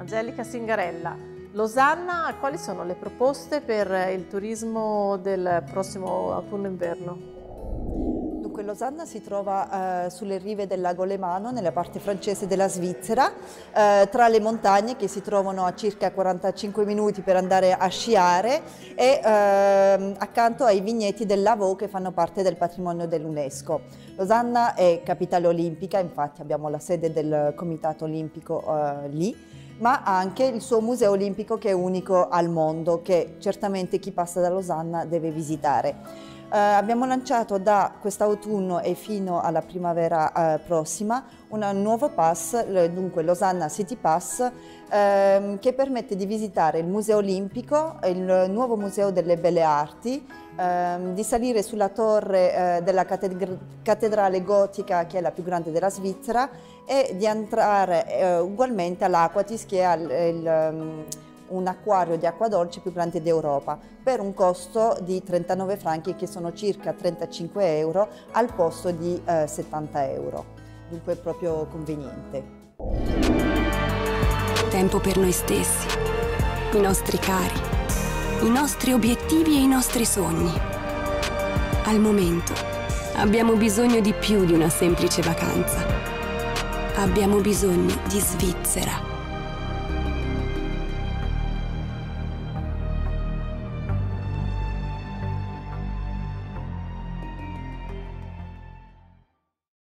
Angelica Singarella. Losanna, quali sono le proposte per il turismo del prossimo autunno-inverno? Dunque, Losanna si trova sulle rive del lago Lemano, nella parte francese della Svizzera, tra le montagne che si trovano a circa 45 minuti per andare a sciare e accanto ai vigneti del Lavaux che fanno parte del patrimonio dell'UNESCO. Losanna è capitale olimpica, infatti abbiamo la sede del Comitato Olimpico lì, ma ha anche il suo museo olimpico che è unico al mondo, che certamente chi passa da Losanna deve visitare. Abbiamo lanciato da quest'autunno e fino alla primavera prossima un nuovo pass, dunque Losanna City Pass, che permette di visitare il Museo Olimpico, il nuovo Museo delle Belle Arti, di salire sulla torre della cattedrale gotica, che è la più grande della Svizzera, e di entrare ugualmente all'Aquatis, che è un acquario di acqua dolce più grande d'Europa, per un costo di 39 franchi, che sono circa 35 euro al posto di 70 euro. Dunque è proprio conveniente. Tempo per noi stessi, i nostri cari, i nostri obiettivi e i nostri sogni. Al momento abbiamo bisogno di più di una semplice vacanza. Abbiamo bisogno di Svizzera.